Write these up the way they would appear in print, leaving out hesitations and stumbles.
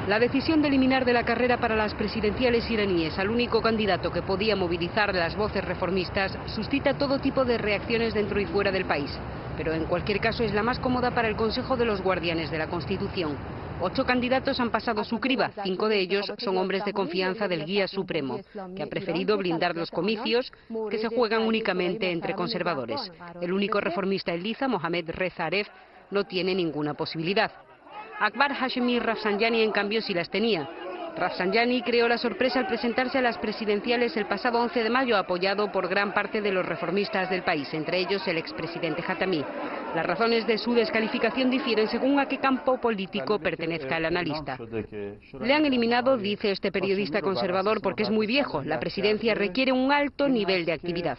La decisión de eliminar de la carrera para las presidenciales iraníes al único candidato que podía movilizar las voces reformistas suscita todo tipo de reacciones dentro y fuera del país. Pero en cualquier caso es la más cómoda para el Consejo de los Guardianes de la Constitución. 8 candidatos han pasado su criba, 5 de ellos son hombres de confianza del Guía Supremo, que ha preferido blindar los comicios, que se juegan únicamente entre conservadores. El único reformista en liza, Mohammad Reza Aref, no tiene ninguna posibilidad. Akbar Hashemi Rafsanjani, en cambio, sí las tenía. Rafsanjani creó la sorpresa al presentarse a las presidenciales el pasado 11 de mayo, apoyado por gran parte de los reformistas del país, entre ellos el expresidente Khatami. Las razones de su descalificación difieren según a qué campo político pertenezca el analista. Le han eliminado, dice este periodista conservador, porque es muy viejo. La presidencia requiere un alto nivel de actividad.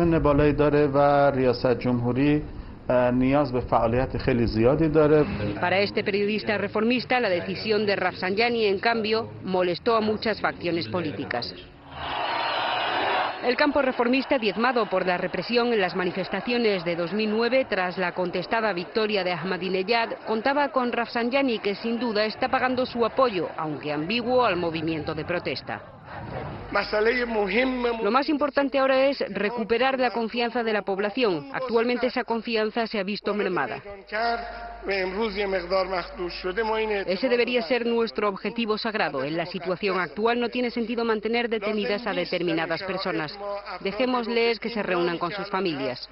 Para este periodista reformista, la decisión de Rafsanjani, en cambio, molestó a muchas facciones políticas. El campo reformista, diezmado por la represión en las manifestaciones de 2009 tras la contestada victoria de Ahmadinejad, contaba con Rafsanjani, que sin duda está pagando su apoyo, aunque ambiguo, al movimiento de protesta. Lo más importante ahora es recuperar la confianza de la población. Actualmente esa confianza se ha visto mermada. Ese debería ser nuestro objetivo sagrado. En la situación actual no tiene sentido mantener detenidas a determinadas personas. Dejémosles que se reúnan con sus familias.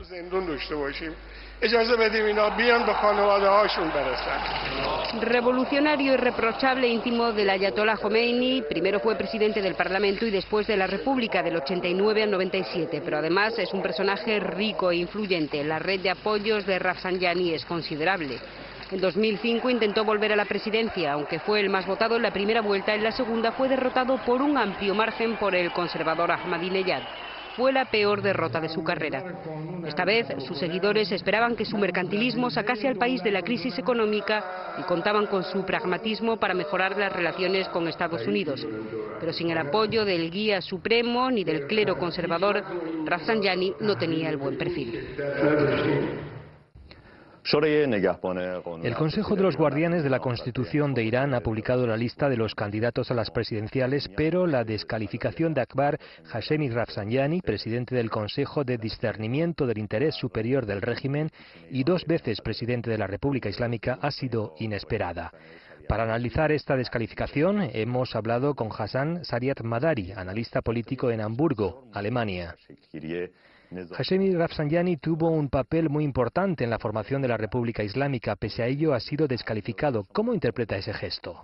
Revolucionario y reprochable íntimo del Ayatolá Jomeini, primero fue presidente del Parlamento y después de la República del 89 al 97, pero además es un personaje rico e influyente. La red de apoyos de Rafsanjani es considerable. En 2005 intentó volver a la presidencia, aunque fue el más votado en la primera vuelta. En la segunda fue derrotado por un amplio margen por el conservador Ahmadinejad. Fue la peor derrota de su carrera. Esta vez, sus seguidores esperaban que su mercantilismo sacase al país de la crisis económica y contaban con su pragmatismo para mejorar las relaciones con Estados Unidos. Pero sin el apoyo del Guía Supremo ni del clero conservador, Rafsanjani no tenía el buen perfil. El Consejo de los Guardianes de la Constitución de Irán ha publicado la lista de los candidatos a las presidenciales, pero la descalificación de Akbar Hashemi Rafsanjani, presidente del Consejo de Discernimiento del Interés Superior del régimen y 2 veces presidente de la República Islámica, ha sido inesperada. Para analizar esta descalificación hemos hablado con Hassan Sariat Madari, analista político en Hamburgo, Alemania. Hashemi Rafsanjani tuvo un papel muy importante en la formación de la República Islámica. Pese a ello, ha sido descalificado. ¿Cómo interpreta ese gesto?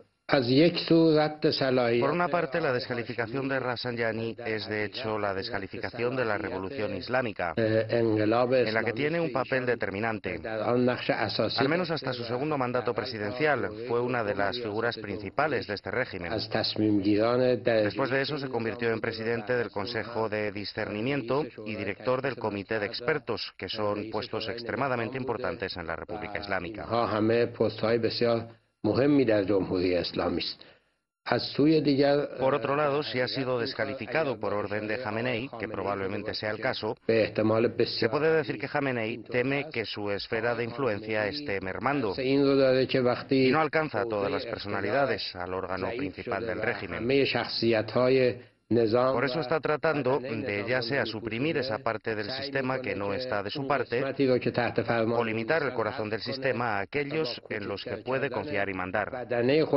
Por una parte, la descalificación de Rafsanjani es de hecho la descalificación de la Revolución Islámica, en la que tiene un papel determinante. Al menos hasta su segundo mandato presidencial fue una de las figuras principales de este régimen. Después de eso se convirtió en presidente del Consejo de Discernimiento y director del Comité de Expertos, que son puestos extremadamente importantes en la República Islámica. Por otro lado, si ha sido descalificado por orden de Jamenei, que probablemente sea el caso, se puede decir que Jamenei teme que su esfera de influencia esté mermando y no alcanza a todas las personalidades, al órgano principal del régimen. Por eso está tratando de ya sea suprimir esa parte del sistema que no está de su parte o limitar el corazón del sistema a aquellos en los que puede confiar y mandar.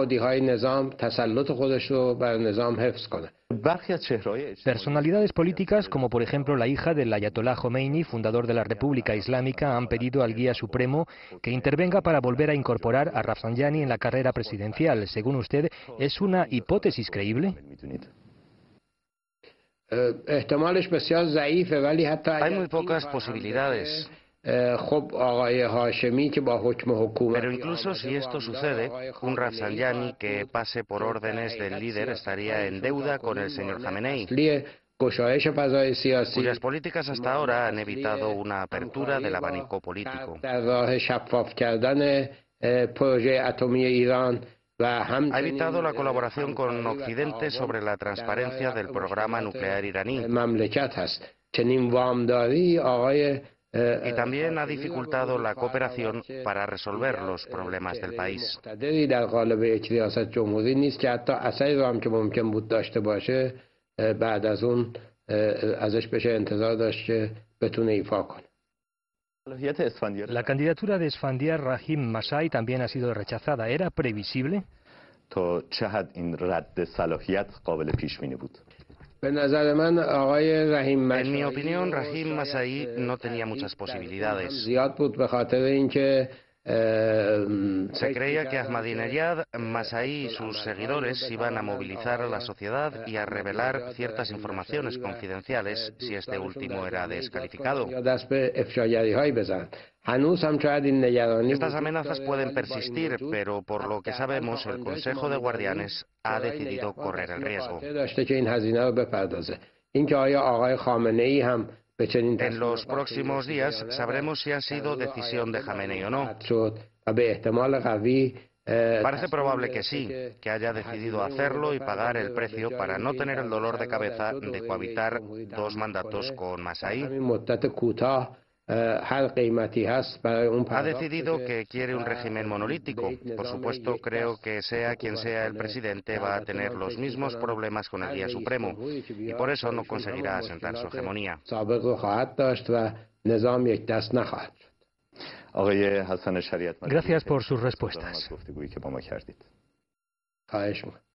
Personalidades políticas como por ejemplo la hija del Ayatolá Jomeini, fundador de la República Islámica, han pedido al Guía Supremo que intervenga para volver a incorporar a Rafsanjani en la carrera presidencial. Según usted, ¿es una hipótesis creíble? Hay muy pocas posibilidades. Pero incluso si esto sucede, un Rafsanjani que pase por órdenes del líder estaría en deuda con el señor Jamenei, cuyas políticas hasta ahora han evitado una apertura del abanico político. Ha evitado la colaboración con Occidente sobre la transparencia del programa nuclear iraní. y también ha dificultado la cooperación para resolver los problemas del país. La candidatura de Esfandiar Rahim Masai también ha sido rechazada. ¿Era previsible? En mi opinión, Rahim Masai no tenía muchas posibilidades. Se creía que Ahmadinejad, Masai y sus seguidores iban a movilizar a la sociedad y a revelar ciertas informaciones confidenciales si este último era descalificado. Estas amenazas pueden persistir, pero por lo que sabemos, el Consejo de Guardianes ha decidido correr el riesgo. En los próximos días sabremos si ha sido decisión de Jamenei o no. Parece probable que sí, que haya decidido hacerlo y pagar el precio para no tener el dolor de cabeza de cohabitar dos mandatos con Masai. Ha decidido que quiere un régimen monolítico. Por supuesto, creo que sea quien sea el presidente va a tener los mismos problemas con el Guía Supremo y por eso no conseguirá asentar su hegemonía. Gracias por sus respuestas.